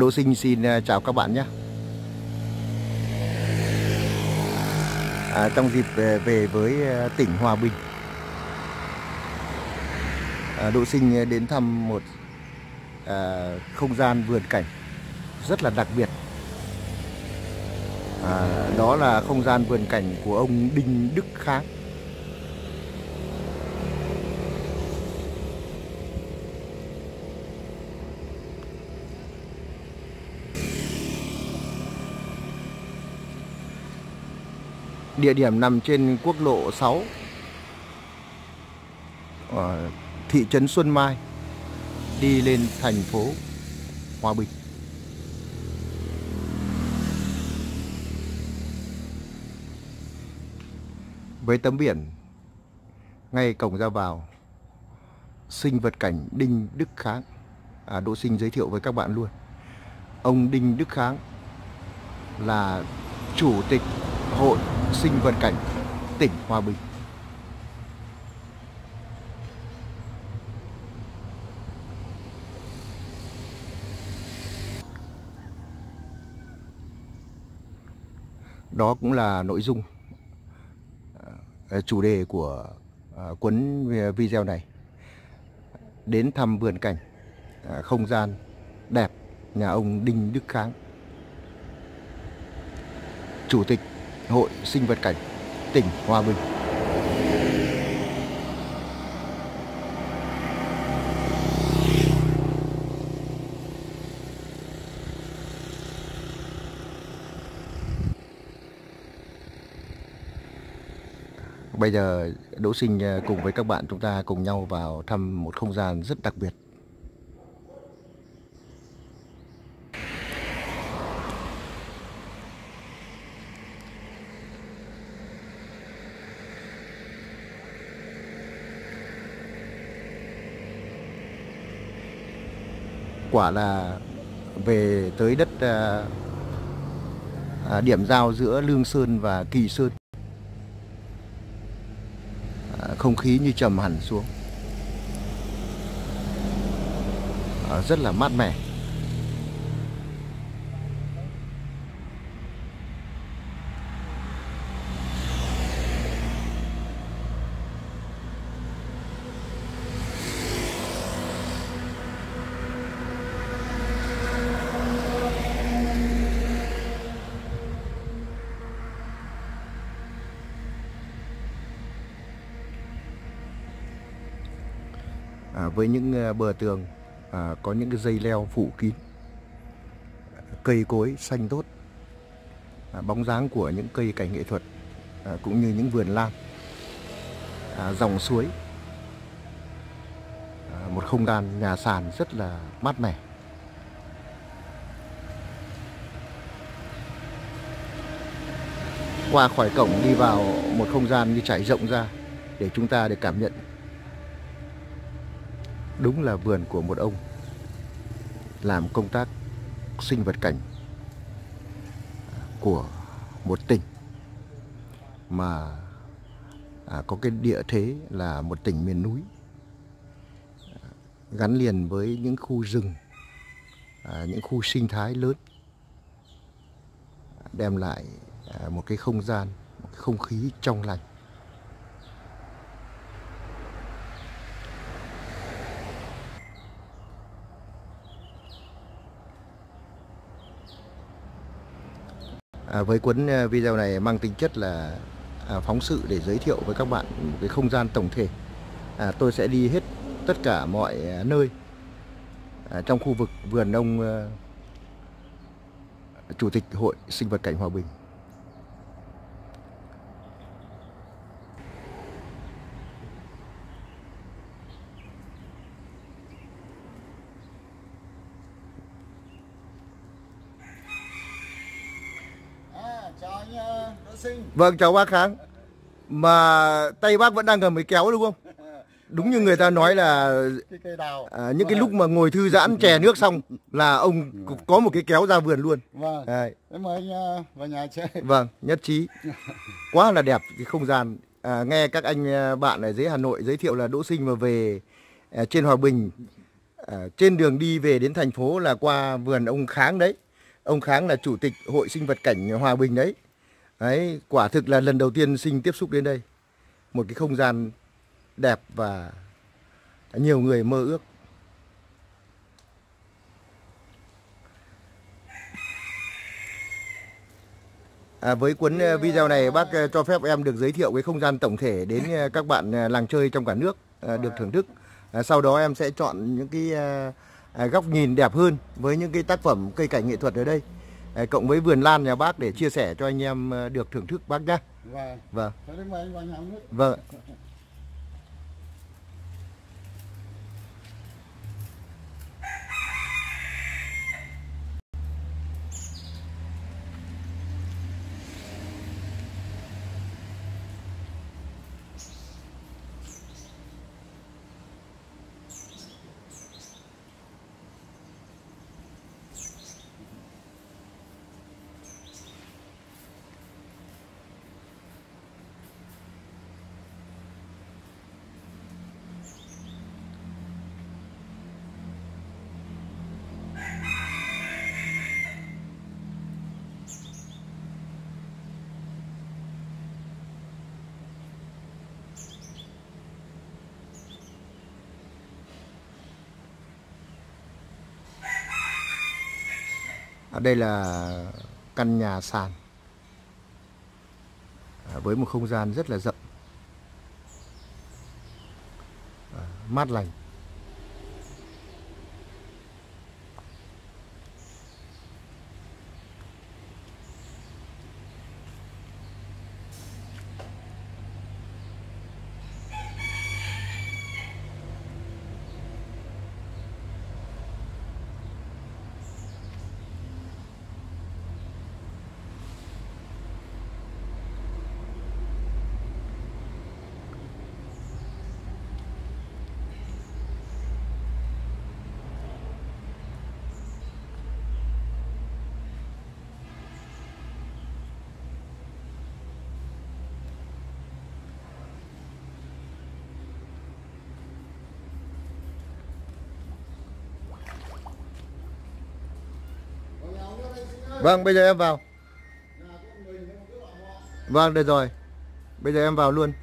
Đỗ Sinh xin chào các bạn nhé. Trong dịp về với tỉnh Hòa Bình, Đỗ Sinh đến thăm một không gian vườn cảnh rất là đặc biệt. Đó là không gian vườn cảnh của ông Đinh Đức Kháng. Địa điểm nằm trên quốc lộ 6, thị trấn Xuân Mai, đi lên thành phố Hòa Bình. Với tấm biển ngay cổng ra vào, sinh vật cảnh Đinh Đức Kháng. Đỗ Sinh giới thiệu với các bạn luôn. Ông Đinh Đức Kháng là Chủ tịch Hội Sinh vật cảnh tỉnh Hòa Bình. Đó cũng là nội dung chủ đề của cuốn video này. Đến thăm vườn cảnh, không gian đẹp nhà ông Đinh Đức Kháng, Chủ tịch Hội Sinh vật cảnh tỉnh Hòa Bình. Bây giờ Đỗ Sinh cùng với các bạn chúng ta cùng nhau vào thăm một không gian rất đặc biệt. Quả là về tới đất điểm giao giữa Lương Sơn và Kỳ Sơn. Không khí như trầm hẳn xuống, rất là mát mẻ. Với những bờ tường có những cái dây leo phủ kín, cây cối xanh tốt, bóng dáng của những cây cảnh nghệ thuật, cũng như những vườn lan, dòng suối, một không gian nhà sàn rất là mát mẻ. Qua khỏi cổng đi vào một không gian như trải rộng ra để chúng ta để cảm nhận. Đúng là vườn của một ông làm công tác sinh vật cảnh của một tỉnh mà có cái địa thế là một tỉnh miền núi, gắn liền với những khu rừng, những khu sinh thái lớn, đem lại một cái không gian, một cái không khí trong lành. Với cuốn video này mang tính chất là phóng sự để giới thiệu với các bạn một cái không gian tổng thể. Tôi sẽ đi hết tất cả mọi nơi trong khu vực vườn ông Chủ tịch Hội Sinh vật cảnh Hòa Bình. Chào anh Đỗ Sinh. Vâng, chào bác Kháng. Mà tay bác vẫn đang cầm cái kéo đúng không? Đúng như người ta nói là Cây đào. Những cái lúc mà ngồi thư giãn chè nước xong là ông có một cái kéo ra vườn luôn. Vâng. Em mời anh vào nhà chơi. Vâng, nhất trí. Quá là đẹp cái không gian. Nghe các anh bạn ở dưới Hà Nội giới thiệu là Đỗ Sinh mà về trên Hòa Bình Trên đường đi về đến thành phố là qua vườn ông Kháng đấy. Ông Kháng là chủ tịch Hội Sinh vật cảnh Hòa Bình đấy. Đấy, quả thực là lần đầu tiên Sinh tiếp xúc đến đây. Một cái không gian đẹp và nhiều người mơ ước. Với cuốn video này bác cho phép em được giới thiệu cái không gian tổng thể đến các bạn làng chơi trong cả nước được thưởng thức. Sau đó em sẽ chọn những cái góc nhìn đẹp hơn với những cái tác phẩm cây cảnh nghệ thuật ở đây. Cộng với vườn lan nhà bác để chia sẻ cho anh em được thưởng thức bác nhé. Vâng. Vâng. Vâng. Ở đây là căn nhà sàn với một không gian rất là rộng, mát lành. Vâng, bây giờ em vào. Vâng, được rồi. Bây giờ em vào luôn.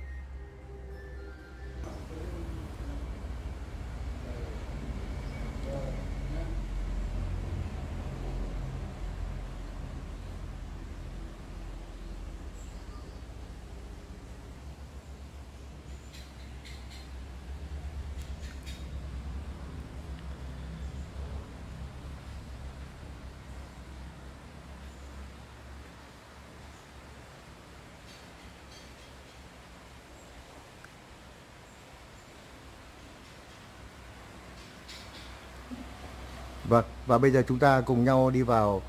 Vâng, và bây giờ chúng ta cùng nhau đi vào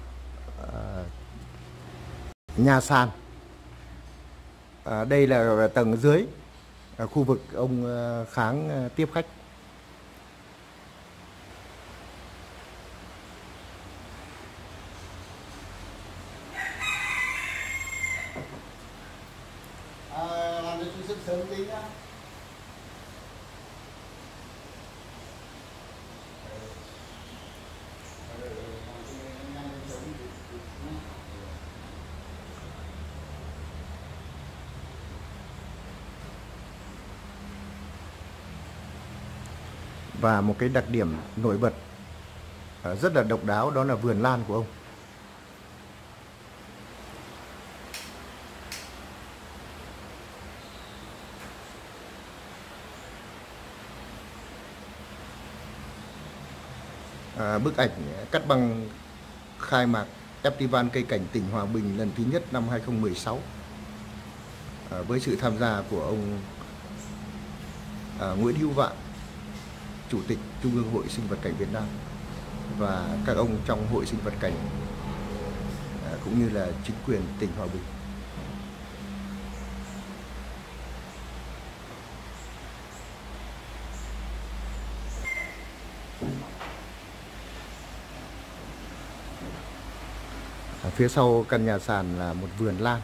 nhà sàn. Đây là tầng dưới, khu vực ông Kháng tiếp khách. Làm cho chú sức sớm tí nhá. Và một cái đặc điểm nổi bật rất là độc đáo đó là vườn lan của ông. Bức ảnh cắt băng khai mạc Festival cây cảnh tỉnh Hòa Bình lần thứ nhất năm 2016 với sự tham gia của ông Nguyễn Hữu Vạn, Chủ tịch Trung ương Hội Sinh vật cảnh Việt Nam, và các ông trong Hội Sinh vật cảnh cũng như là chính quyền tỉnh Hòa Bình. Phía sau căn nhà sàn là một vườn lan.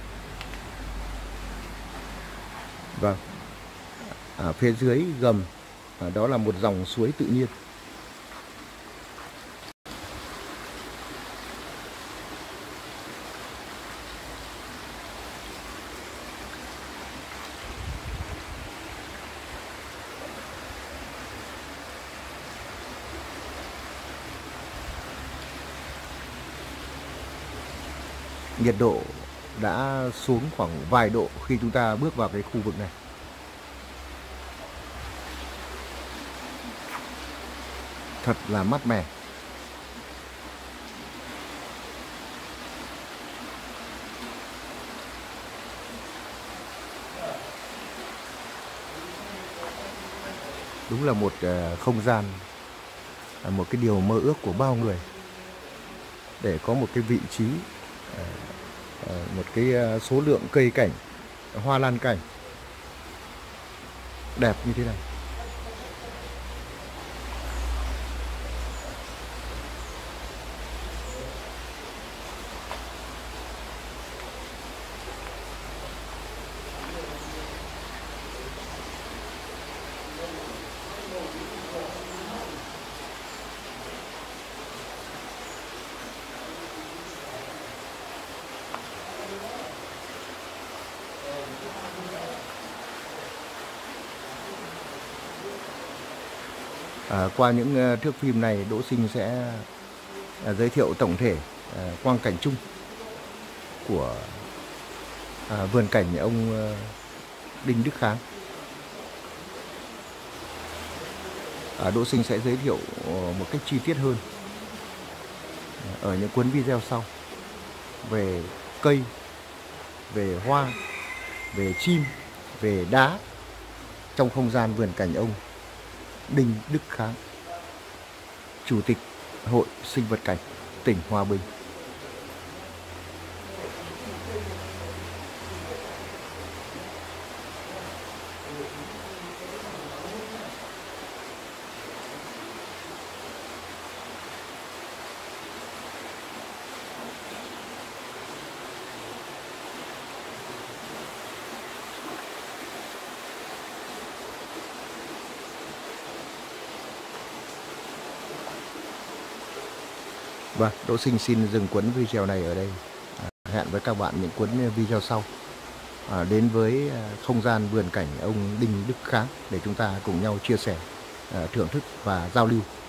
Vâng. Ở phía dưới gầm Đó là một dòng suối tự nhiên. Nhiệt độ đã xuống khoảng vài độ khi chúng ta bước vào cái khu vực này. Thật là mát mẻ. Đúng là một không gian, một cái điều mơ ước của bao người, để có một cái vị trí, một cái số lượng cây cảnh, hoa lan cảnh đẹp như thế này. Qua những thước phim này, Đỗ Sinh sẽ giới thiệu tổng thể quang cảnh chung của vườn cảnh ông Đinh Đức Kháng. Đỗ Sinh sẽ giới thiệu một cách chi tiết hơn ở những cuốn video sau về cây, về hoa, về chim, về đá trong không gian vườn cảnh ông Đinh Đức Kháng, Chủ tịch Hội Sinh vật cảnh tỉnh Hòa Bình. Vâng, Đỗ Sinh xin dừng cuốn video này ở đây. Hẹn với các bạn những cuốn video sau đến với không gian vườn cảnh ông Đinh Đức Kháng để chúng ta cùng nhau chia sẻ, thưởng thức và giao lưu.